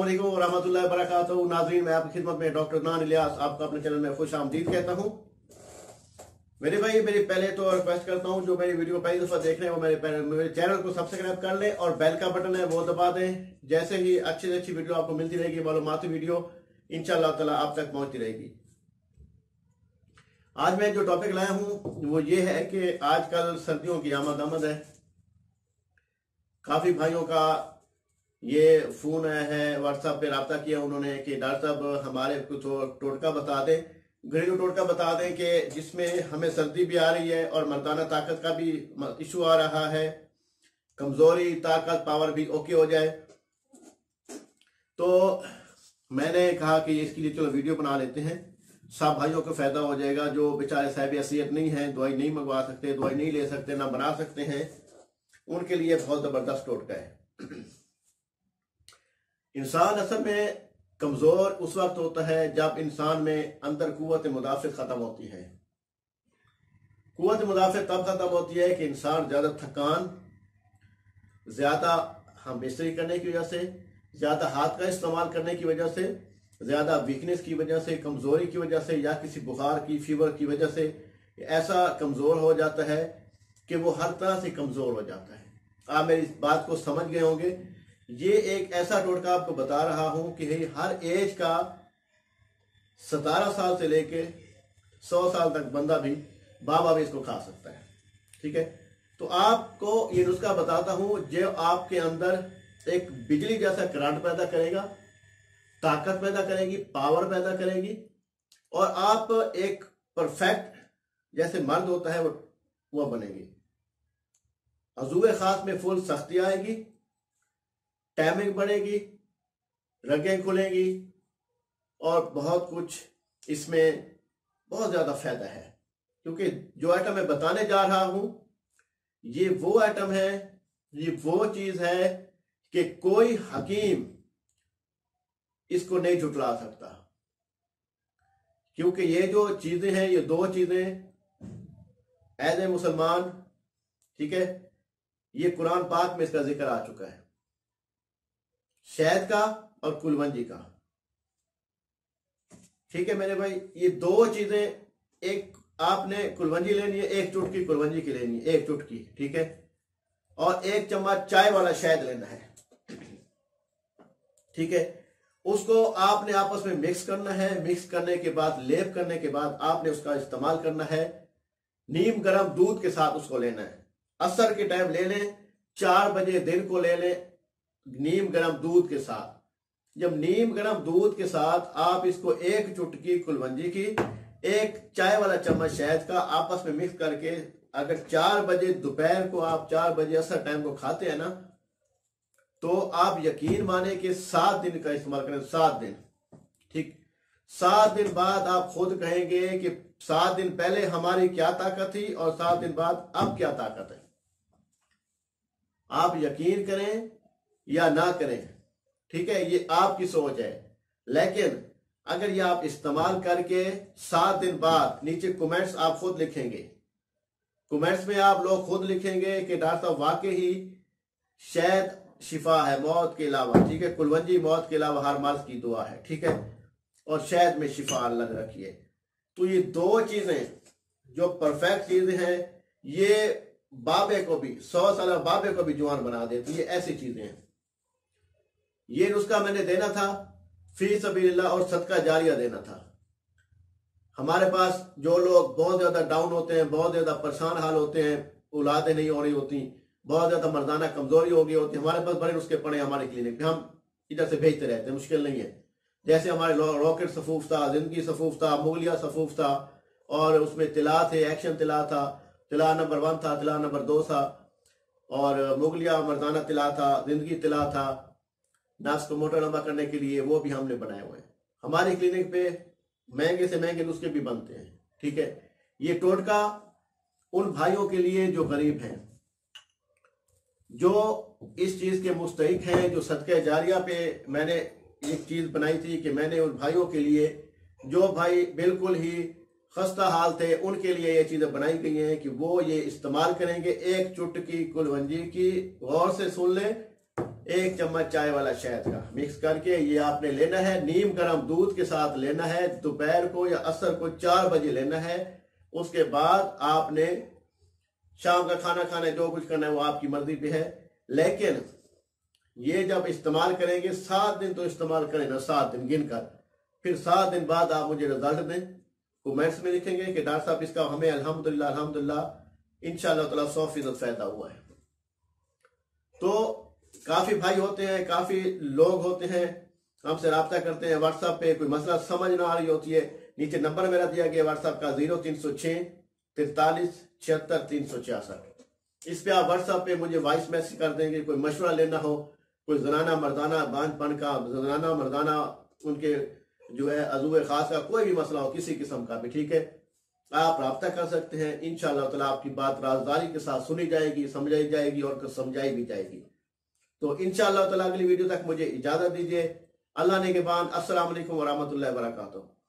अस्सलामुअलैकुम वरहमतुल्लाहि वबरकातुहू। नाज़रीन, मैं आपकी खिदमत में डॉक्टर अदनान इलियास आपका अपने चैनल में खुश आमदीद कहता हूँ। मेरे भाई, मेरी पहले तो रिक्वेस्ट करता हूँ जो मेरी वीडियो पहली दफा देख रहे हैं वो मेरे चैनल को सब्सक्राइब कर लें और बेल का बटन है वो दबा दें। जैसे ही अच्छी से अच्छी वीडियो आपको मिलती रहेगी, मालूमाती वीडियो इंशाअल्लाह ताला आप तक पहुंचती रहेगी। आज मैं जो टॉपिक लाया हूँ वो ये है कि आजकल सर्दियों की आमद है। काफी भाइयों का ये फोन आया है, व्हाट्सएप पे रब्ता किया उन्होंने कि डॉक्टर साहब हमारे को तो टोटका बता दें, घरेलू टोटका बता दें कि जिसमें हमें सर्दी भी आ रही है और मर्दाना ताकत का भी इशू आ रहा है, कमजोरी ताकत पावर भी ओके हो जाए। तो मैंने कहा कि इसके लिए चलो वीडियो बना लेते हैं, सब भाइयों को फायदा हो जाएगा। जो बेचारे साहिब हैसियत नहीं है, दवाई नहीं मंगवा सकते, दवाई नहीं ले सकते, ना बना सकते हैं, उनके लिए बहुत जबरदस्त टोटका है। इंसान असल में कमजोर उस वक्त होता है जब इंसान में अंदर कुव्वत मुदाफित खत्म होती है। कुव्वत मुदाफित तब खत्म होती है कि इंसान ज्यादा थकान, ज्यादा हम बिस्तरी करने की वजह से, ज्यादा हाथ का इस्तेमाल करने की वजह से, ज्यादा वीकनेस की वजह से, कमजोरी की वजह से, या किसी बुखार की फीवर की वजह से ऐसा कमजोर हो जाता है कि वो हर तरह से कमजोर हो जाता है। आप मेरी इस बात को समझ गए होंगे। ये एक ऐसा टोटका आपको बता रहा हूं कि हर एज का 17 साल से लेके 100 साल तक बंदा भी, बाबा भी इसको खा सकता है। ठीक है, तो आपको ये नुस्खा बताता हूं जो आपके अंदर एक बिजली जैसा करंट पैदा करेगा, ताकत पैदा करेगी, पावर पैदा करेगी, और आप एक परफेक्ट जैसे मर्द होता है वो बनेंगे। अज़ूए खास में फुल सख्ती आएगी, टाइमिंग बढ़ेगी, रगें खुलेंगी और बहुत कुछ इसमें बहुत ज्यादा फायदा है। क्योंकि जो आइटम मैं बताने जा रहा हूं ये वो आइटम है, ये वो चीज है कि कोई हकीम इसको नहीं झुटला सकता। क्योंकि ये जो चीजें हैं, ये दो चीजें एज ए मुसलमान, ठीक है, ये कुरान पाक में इसका जिक्र आ चुका है, शहद का और कुलवंजी का। ठीक है मेरे भाई, ये दो चीजें, एक आपने कुलवंजी लेनी है, एक चुटकी कुलवंजी की लेनी है, एक चुटकी, ठीक है, और एक चम्मच चाय वाला शहद लेना है। ठीक है, उसको आपने आपस में मिक्स करना है। मिक्स करने के बाद, लेप करने के बाद आपने उसका इस्तेमाल करना है। नीम गर्म दूध के साथ उसको लेना है। असर के टाइम ले लें, 4 बजे दिन को ले लें नीम गर्म दूध के साथ। जब नीम गर्म दूध के साथ आप इसको एक चुटकी कुलवंजी की, एक चाय वाला चम्मच शहद का आपस में मिक्स करके अगर 4 बजे दोपहर को, आप 4 बजे असर टाइम को खाते हैं ना, तो आप यकीन माने कि 7 दिन का इस्तेमाल करें। 7 दिन, ठीक, 7 दिन बाद आप खुद कहेंगे कि 7 दिन पहले हमारी क्या ताकत थी और 7 दिन बाद अब क्या ताकत है। आप यकीन करें या ना करें, ठीक है, ये आपकी सोच है। लेकिन अगर ये आप इस्तेमाल करके 7 दिन बाद, नीचे कमेंट्स आप खुद लिखेंगे, कमेंट्स में आप लोग खुद लिखेंगे कि डॉक्टर साहब वाकई ही शहद शिफा है मौत के अलावा, ठीक है, कुलवंजी मौत के अलावा हर मर्ज की दुआ है, ठीक है, और शहद में शिफा अल्लाह ने रखी है। तो ये दो चीजें जो परफेक्ट चीजें हैं, ये बाबे को भी, 100 साल बाबे को भी जवान बना देती है। ऐसी चीजें हैं। ये नुस्खा मैंने देना था फी सबीलिल्लाह और सदका जारिया देना था। हमारे पास जो लोग बहुत ज्यादा डाउन होते हैं, बहुत ज्यादा परेशान हाल होते हैं, औलादें नहीं हो रही होती, बहुत ज्यादा मर्दाना कमजोरी हो गई होती है, हमारे पास बड़े नुस्खे पड़े हमारे क्लिनिक पे, हम इधर से भेजते रहते हैं, मुश्किल नहीं है। जैसे हमारे रॉकेट सफूफ था, जिंदगी सफूफ था, मुगलिया सफूफ था, और उसमें तिला थे, एक्शन तिला था, तिला नंबर 1 था, तिला नंबर 2 था, और मुगलिया मर्दाना तिला था, जिंदगी तिला था, नफ्स को मोटा लंबा करने के लिए, वो भी हमने बनाए हुए हैं। हमारी क्लिनिक पे महंगे से महंगे नुस्खे भी बनते हैं। ठीक है, ये टोटका उन भाइयों के लिए जो गरीब हैं, जो इस चीज के मुस्तहिक हैं, जो सदका जारिया पे मैंने एक चीज बनाई थी कि मैंने उन भाइयों के लिए, जो भाई बिल्कुल ही खस्ता हाल थे, उनके लिए ये चीजें बनाई गई हैं कि वो ये इस्तेमाल करेंगे। एक चुटकी कुलवंजी की, गौर से सुन ले, 1 चम्मच चाय वाला शहद का मिक्स करके ये आपने लेना है। नीम गर्म दूध के साथ लेना है। दोपहर को या असर को 4 बजे लेना है। उसके बाद आपने शाम का खाना खाना है, जो कुछ करना है वो आपकी मर्जी पे है। लेकिन ये जब इस्तेमाल करेंगे 7 दिन तो इस्तेमाल करें ना, 7 दिन गिनकर, फिर 7 दिन बाद आप मुझे रिजल्ट दें। कमेंट्स में लिखेंगे कि डॉक्टर साहब इसका हमें अल्हम्दुलिल्लाह अल्हम्दुलिल्लाह इंशाअल्लाह ताला 100% फायदा हुआ है। तो काफी भाई होते हैं, काफी लोग होते हैं, हमसे रब्ता करते हैं व्हाट्सएप पे, कोई मसला समझ ना आ रही होती है, नीचे नंबर मेरा दिया गया व्हाट्सएप का 0306 43 76 366। इस पे आप व्हाट्सएप पे मुझे वॉइस मैसेज कर देंगे। कोई मशवरा लेना हो, कोई जनाना मर्दाना बांझपन का, जनाना मर्दाना उनके जो है अज़ूए खास का कोई भी मसला हो, किसी किस्म का भी, ठीक है, आप रब्ता कर सकते हैं। इंशाअल्लाह ताला आपकी बात राजदारी के साथ सुनी जाएगी, समझाई जाएगी और समझाई भी जाएगी। तो इंशाअल्लाह ताला अगली वीडियो तक मुझे इजाजत दीजिए। अल्लाह ने के बाद अस्सलाम वालेकुम व रहमतुल्लाहि व बरकातुहू।